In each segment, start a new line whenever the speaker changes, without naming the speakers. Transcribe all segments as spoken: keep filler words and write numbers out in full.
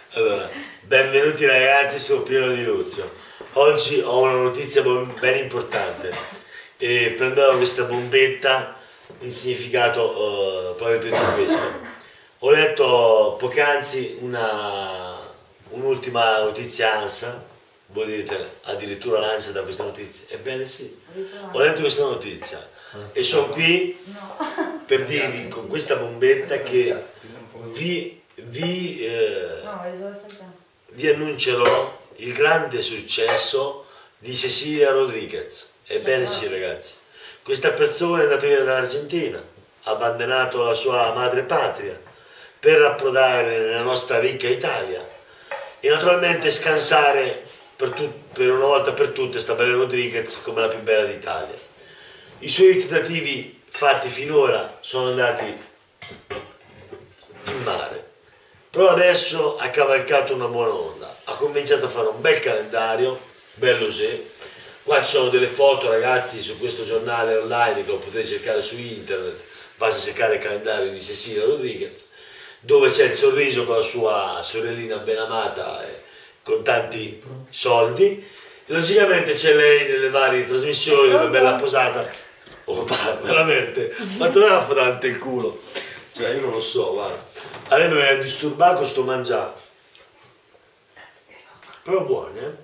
Allora, benvenuti ragazzi su Pino Di Luzio. Oggi ho una notizia ben importante e prenderò questa bombetta in significato uh, proprio per questo. Ho letto poc'anzi una un'ultima notizia ANSA. Voi direte addirittura l'ANSA da questa notizia? Ebbene sì, ho letto questa notizia e sono qui per dirvi con questa bombetta che vi Vi, eh, vi annuncerò il grande successo di Cecilia Rodriguez. Ebbene sì ragazzi, questa persona è andata via dall'Argentina, ha abbandonato la sua madre patria per approdare nella nostra ricca Italia e naturalmente scansare per, per una volta per tutte sta bella Rodriguez come la più bella d'Italia. I suoi tentativi fatti finora sono andati in mare. Però adesso ha cavalcato una buona onda, ha cominciato a fare un bel calendario, bello se. Qua ci sono delle foto ragazzi su questo giornale online che lo potete cercare su internet, basta cercare il calendario di Cecilia Rodriguez, dove c'è il sorriso con la sua sorellina ben amata e con tanti soldi. E logicamente c'è lei nelle varie trasmissioni, dove è bella posata. Oh, veramente, ma te la fodante il culo. Cioè io non lo so, guarda. A lei mi aveva disturbato sto mangiare. Però buoni, eh?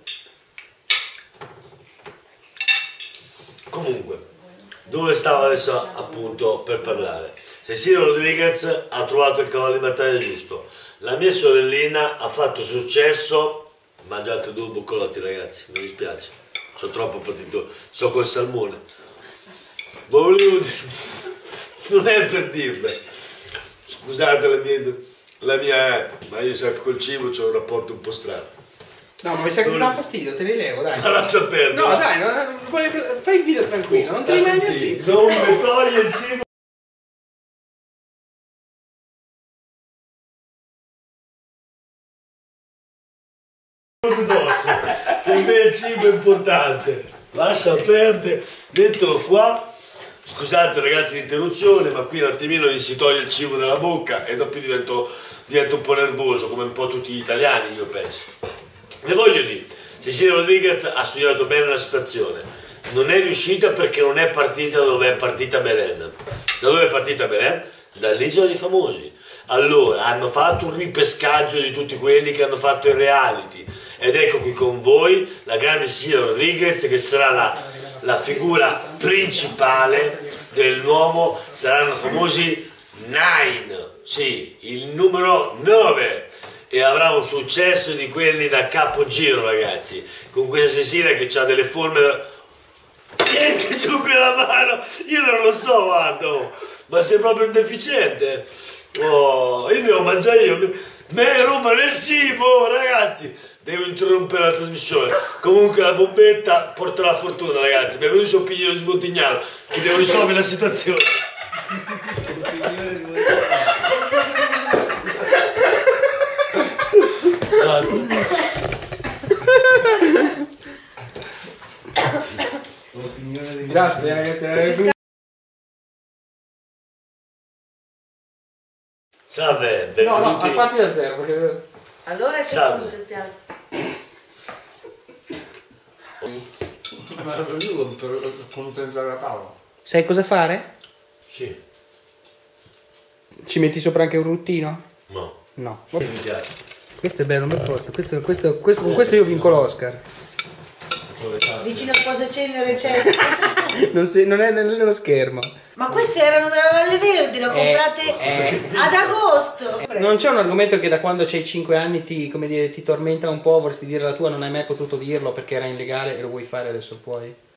Comunque, dove stavo adesso appunto per parlare? Cecilia Rodriguez ha trovato il cavallo di battaglia giusto. La mia sorellina ha fatto successo. Mangiate due boccolotti ragazzi, mi dispiace. Sono troppo partito, so col salmone. Volevo dire, non è per dirle. Scusate la mia, la mia, ma io sempre col cibo ho un rapporto un po' strano.
No, ma mi sa che ti dà fastidio, te li levo, dai.
Ma lascia perdere.
No, dai, no, fai il video tranquillo, non ti rimani così.
Non mi toglie il cibo. Per me il cibo è importante. Lascia perdere, mettilo qua. Scusate ragazzi l'interruzione, ma qui un attimino gli si toglie il cibo dalla bocca e dopo divento, divento un po' nervoso, come un po' tutti gli italiani io penso. Ne voglio dire, Cecilia Rodriguez ha studiato bene la situazione, non è riuscita perché non è partita da dove è partita Belen. Da dove è partita Belen? Dall'Isola dei Famosi. Allora, hanno fatto un ripescaggio di tutti quelli che hanno fatto il reality ed ecco qui con voi la grande Cecilia Rodriguez che sarà la... la figura principale del nuovo, saranno famosi Nine, sì, il numero nove, e avrà un successo di quelli da capogiro ragazzi, con questa Cecilia che ha delle forme, niente giù quella mano, io non lo so guarda, ma sei proprio un deficiente, oh, io devo mangiare io, me rubano il cibo ragazzi. Devo interrompere la trasmissione. Comunque la bombetta porta la fortuna ragazzi. Benvenuti su Piglio di Sbottignano che devo risolvere la situazione.
Grazie ragazzi.
Salve, benvenuti.
No, no, a parti da zero perché...
Allora è
Salve.
tutto il piatto.
Ma io per contentare la Paolo. Sai cosa fare?
Sì.
Ci metti sopra anche un ruttino?
No.
No.
Mi piace.
Questo è bello, un bel posto. Questo, questo, questo, con questo io vinco l'Oscar.
Vicino a cosa cenere c'è?
Non, si, non è nello schermo.
Ma queste erano della Valle Verde, le ho comprate
eh.
ad agosto.
Non c'è un argomento che da quando c'hai cinque anni ti, come dire, ti tormenta un po', vorresti dire la tua, non hai mai potuto dirlo perché era illegale e lo vuoi fare adesso puoi?